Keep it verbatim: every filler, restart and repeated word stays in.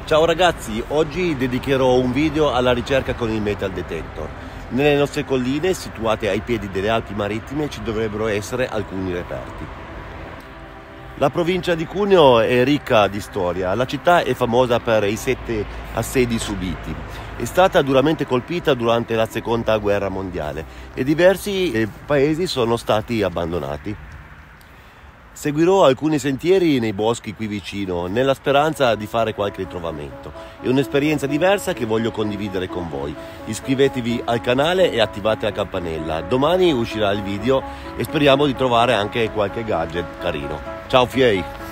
Ciao ragazzi, oggi dedicherò un video alla ricerca con il metal detector. Nelle nostre colline, situate ai piedi delle Alpi Marittime, ci dovrebbero essere alcuni reperti. La provincia di Cuneo è ricca di storia. La città è famosa per i sette assedi subiti. È stata duramente colpita durante la seconda guerra mondiale e diversi paesi sono stati abbandonati. Seguirò alcuni sentieri nei boschi qui vicino, nella speranza di fare qualche ritrovamento. È un'esperienza diversa che voglio condividere con voi. Iscrivetevi al canale e attivate la campanella. Domani uscirà il video e speriamo di trovare anche qualche gadget carino. Ciao fiei!